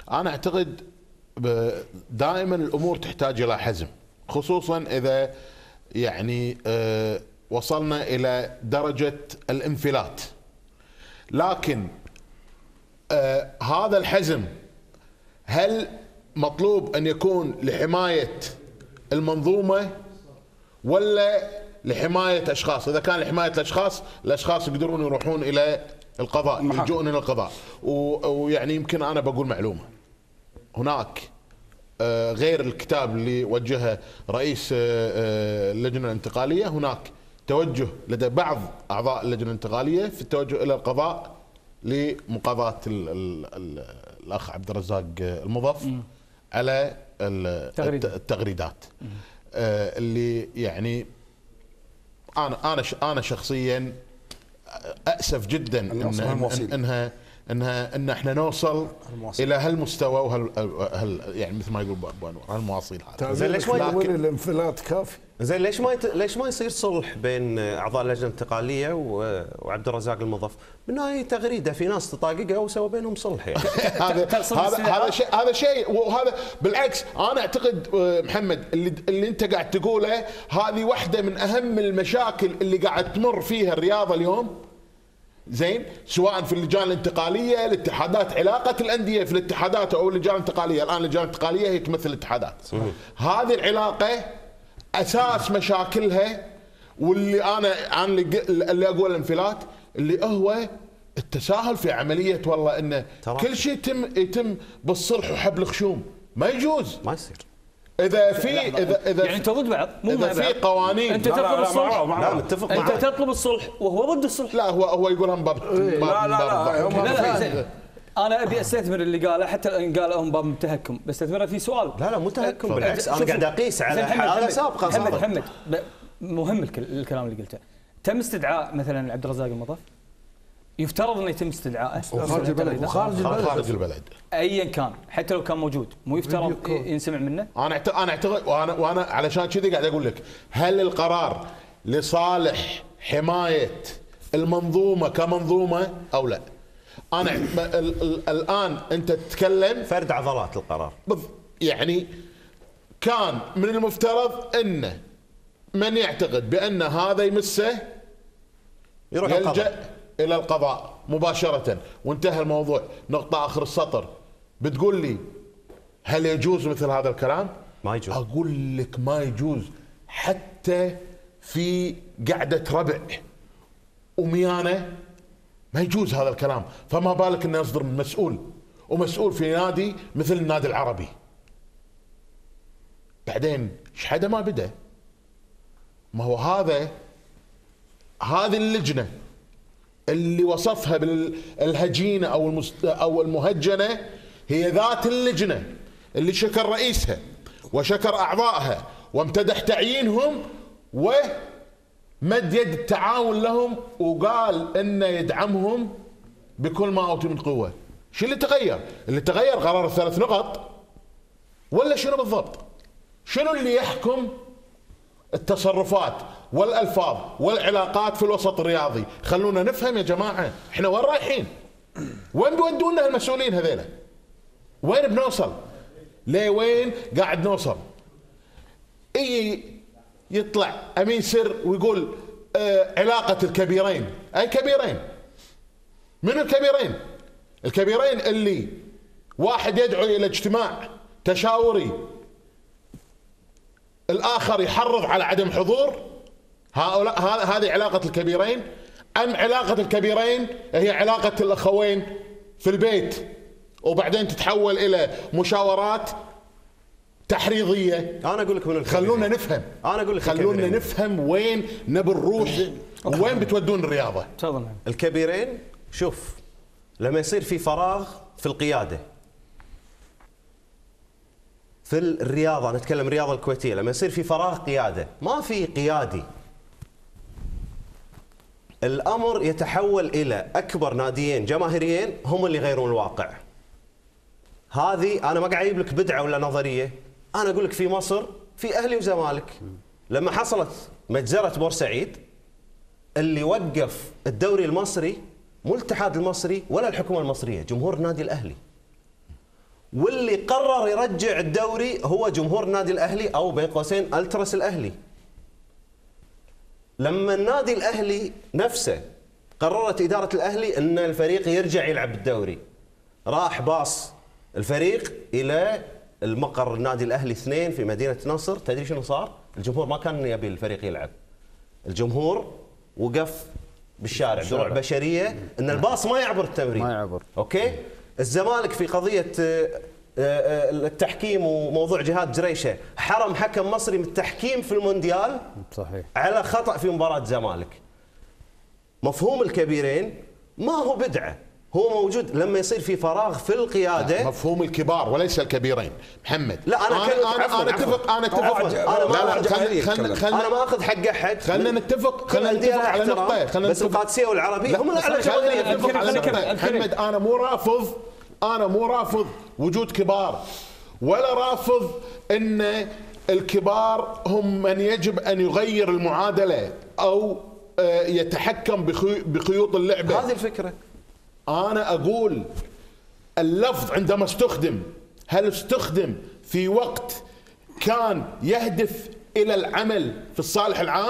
انا اعتقد دائما الامور تحتاج الى حزم، خصوصا اذا يعني وصلنا الى درجه الانفلات. لكن هذا الحزم هل مطلوب ان يكون لحمايه المنظومه ولا لحمايه اشخاص؟ اذا كان لحمايه الاشخاص يقدرون يروحون الى القضاء، يلجؤون الى القضاء. ويعني يمكن انا بقول معلومه، هناك غير الكتاب اللي وجهه رئيس اللجنه الانتقاليه، هناك توجه لدى بعض اعضاء اللجنه الانتقاليه في التوجه الى القضاء لمقاضاه الاخ عبد الرزاق المضف على التغريدات اللي يعني انا شخصيا اسف جدا ان احنا نوصل الى هالمستوى يعني مثل ما يقول ابو انور هالمواصيل هذه. زين ليش ما يكون الانفلات كافي؟ زين ليش ما يصير صلح بين اعضاء اللجنه الانتقاليه وعبد الرزاق المضف؟ من هاي تغريده في ناس تطاققها وسوى بينهم صلح يعني. هذا شيء، وهذا بالعكس انا اعتقد محمد اللي انت قاعد تقوله هذه واحده من اهم المشاكل اللي قاعد تمر فيها الرياضه اليوم. زين، سواء في اللجان الانتقاليه، الاتحادات، علاقه الانديه في الاتحادات او اللجان الانتقاليه. الان اللجان الانتقاليه هي تمثل الاتحادات. هذه العلاقه اساس مشاكلها، واللي انا اللي اقول الانفلات اللي هو التساهل في عمليه، والله انه كل شيء يتم بالصلح وحبل خشوم. ما يجوز، ما يصير. اذا يعني انت ضد بعض، مو اذا في قوانين انت تطلب الصلح، لا متفق معك، انت تطلب الصلح وهو ضد الصلح. لا هو يقول هم باب لا انا ابي استثمر اللي قاله، حتى ان قال هم باب التهكم بستثمره في سؤال. لا مو تهكم، بالعكس انا قاعد اقيس على حاله سابقه. محمد مهم الكلام اللي قلته. تم استدعاء مثلا عبد الرزاق المضف، يفترض انه يتم استدعائه خارج البلد ايا كان، حتى لو كان موجود، مو يفترض ينسمع منه؟ انا اعتقد وانا علشان كذي قاعد اقول لك، هل القرار لصالح حمايه المنظومه كمنظومه او لا؟ انا الان انت تتكلم فرد عضلات القرار. يعني كان من المفترض ان من يعتقد بان هذا يمسه يلجأ الى القضاء مباشره وانتهى الموضوع، نقطه اخر السطر. بتقول لي هل يجوز مثل هذا الكلام؟ ما يجوز. اقول لك ما يجوز، حتى في قعده ربع وميانه ما يجوز هذا الكلام، فما بالك انه يصدر من مسؤول، ومسؤول في نادي مثل النادي العربي. بعدين ايش حدا ما بدا؟ ما هو هذه اللجنه اللي وصفها بالهجينه او المهجنه هي ذات اللجنه اللي شكر رئيسها وشكر اعضائها وامتدح تعيينهم ومد يد التعاون لهم، وقال انه يدعمهم بكل ما اوتي من قوه. شو اللي تغير؟ اللي تغير قرار الثلاث نقط ولا شنو بالضبط؟ شنو اللي يحكم التصرفات والالفاظ والعلاقات في الوسط الرياضي؟ خلونا نفهم يا جماعه، احنا وين رايحين؟ وين بيودونا المسؤولين هذيلا؟ وين بنوصل؟ ليه وين قاعد نوصل؟ يطلع امين سر ويقول علاقه الكبيرين. اي كبيرين؟ من الكبيرين؟ الكبيرين اللي واحد يدعو الى اجتماع تشاوري، الآخر يحرض على عدم حضور. هؤلاء هذه علاقة الكبيرين؟ أم علاقة الكبيرين هي علاقة الأخوين في البيت وبعدين تتحول إلى مشاورات تحريضية؟ أنا أقول لك من الكبيرين. خلونا نفهم، أنا أقول لك خلونا نفهم وين نبي نروح وين بتودون الرياضة. تفضل. الكبيرين، شوف، لما يصير في فراغ في القيادة في الرياضة، نتكلم الرياضة الكويتية، لما يصير في فراغ قيادة، ما في قيادي، الأمر يتحول إلى أكبر ناديين جماهيريين هم اللي يغيرون الواقع. هذه أنا ما قاعد أجيب لك بدعة ولا نظرية، أنا أقول لك في مصر في أهلي وزمالك، لما حصلت مجزرة بورسعيد اللي وقف الدوري المصري مو الاتحاد المصري ولا الحكومة المصرية، جمهور النادي الأهلي. واللي قرر يرجع الدوري هو جمهور النادي الاهلي او بين قوسين التراس الاهلي. لما النادي الاهلي نفسه قررت اداره الاهلي ان الفريق يرجع يلعب الدوري، راح باص الفريق الى المقر النادي الاهلي 2 في مدينه نصر. تدري شنو صار؟ الجمهور ما كان يبي الفريق يلعب، الجمهور وقف بالشارع دروع بشريه ان الباص ما يعبر التمرين. ما يعبر. اوكي؟ الزمالك في قضيه التحكيم وموضوع جهاد جريشه حرم حكم مصري من التحكيم في المونديال صحيح على خطأ في مباراة الزمالك. مفهوم الكبيرين ما هو بدعة، هو موجود لما يصير في فراغ في القيادة. مفهوم الكبار وليس الكبيرين محمد. لا انا اتفق انا ما اخذ حق احد. خلينا نتفق على نقطة. بس القادسية والعربية هم الاعلى خلينا نتفق على نقطة. محمد انا مو رافض وجود كبار، ولا رافض ان الكبار هم من يجب ان يغير المعادلة او يتحكم بخيوط اللعبة. هذه الفكرة. أنا أقول اللفظ عندما استخدم، هل استخدم في وقت كان يهدف إلى العمل في الصالح العام؟